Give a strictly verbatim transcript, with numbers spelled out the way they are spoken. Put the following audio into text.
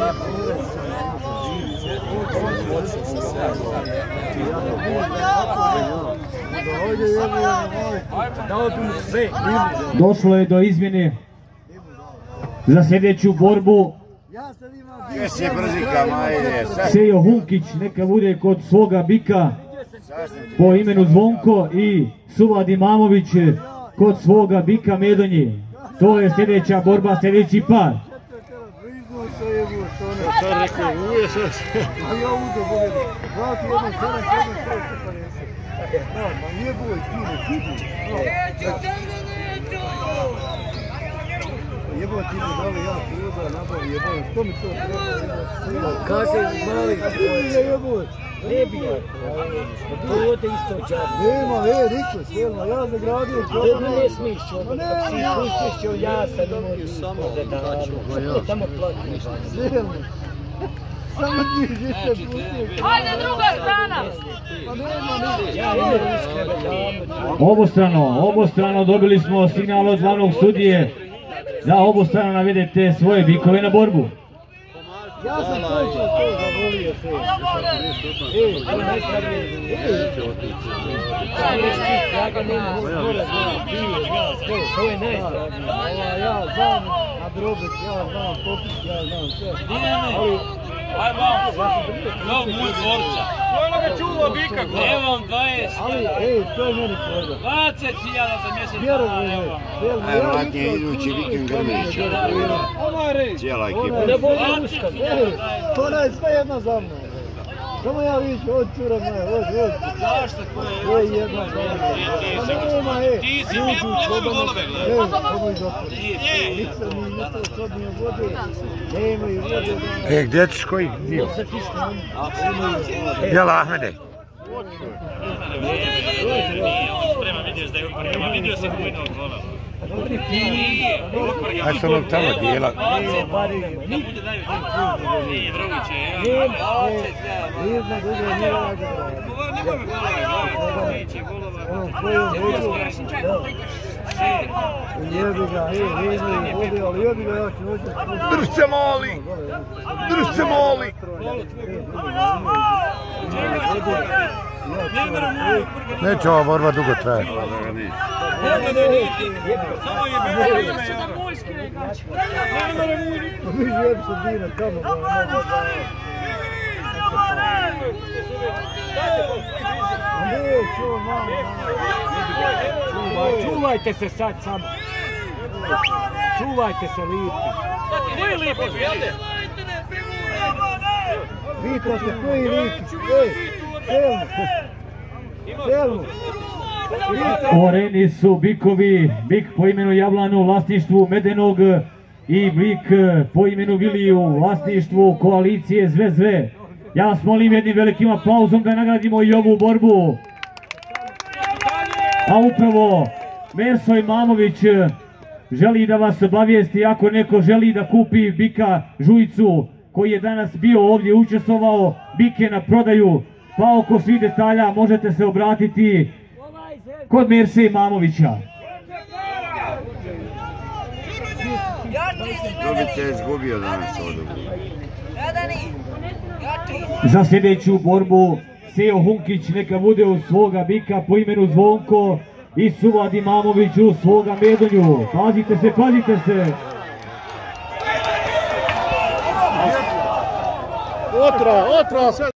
Došlo je do izmjene za sljedeću borbu. Sejo Hunkić neka bude kod svoga bika po imenu Zvonko i Suvad Imamović kod svoga bika Medonje. To je sljedeća borba, sljedeći par. Jebo ti mi dali ja kruza, nabavi jebo, što mi to treba? Kaže mali, jebo, ne bi ja, to je isto džabe. Nema, e, Riko, sjelma, ja zagradio džabe. To ne smiješ čovjek, ako si pustiš ću ja sad ne mogu samo zadavati. Samo platiš. Sjelma. Samo ti žice pustiš. Ajde, druga strana! Obostrano, obostrano dobili smo signal od glavnog sudije da obostrano navedete svoje bikove na borbu. Ja sam točno to zavolio sve. Ej, to je najstarije. Ja ga nema skoro znam, to je najstarije. Ja znam nadrobit, ja znam popis, ja znam sve. Ali... Aj vam, zov moj dvorca. Ono ga čulo bika, evo vam dvadeset. Ali, ej, to je meni problem. dvadeset hiljada za mjesec. Vjerujem, evo. Najvratnije idući vikend Grmića. Cijela ekipa. Ne boli uskan. Ona je sve jedna za mnom. Samo ja viću, od cura moja, od, od. Zašto koje? Sve jedna za mnom. Pa nema, ej. Ti si mi golove golove. Ej, ovo iz otvora. Nisam mi nešto sobnije vode. Nemaju vode. E, gdje ćeš koji dio? Jel Ahmede? Sprema, vidiš da je uprema, vidio sam uvinog gola. Aj sam onog tamo dijela. Nije Vroviće, ja. Jedna druga nije rađa. Nema mi golova, neće golova. Jebi ga, ej, ej, vodi, ali jebi ga, ja ću noći. Drž se moli! Drž se moli! Neće ova borba dugo traje. Samo je bilo ime. Mi želim se dina tamo. Čuvajte se sad samo. Čuvajte se lipi. Koji lipi, prijatelj? Vitrate, koji lipi? Ej, Selmu. Selmu. U areni su bikovi, bik po imenu Javlanu u vlasništvu Medenog i bik po imenu Viliju u vlasništvu koalicije Zve-Zve. Ja vas molim jednim velikim aplauzom da nagradimo i ovu borbu. A upravo Merso Imamović želi da vas obavijesti ako neko želi da kupi bika Žujicu koji je danas bio ovdje učestvovao, bik je na prodaju, pa oko svih detalja možete se obratiti kod Merse Imamovića. Ljubica je izgubio danas ovdje. Za sljedeću borbu Sejo Hunkić neka bude u svoga bika po imenu Zvonko i Suvad Imamović u svoga Medonju. Pazite se, pazite se! Otra, otra, sve!